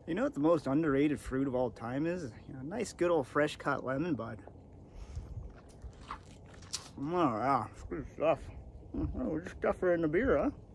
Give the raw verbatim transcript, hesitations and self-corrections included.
You know what the most underrated fruit of all time is? You know, a nice good old fresh cut lemon bud. Oh yeah, it's good stuff. Oh, we just stuff her in the beer, huh?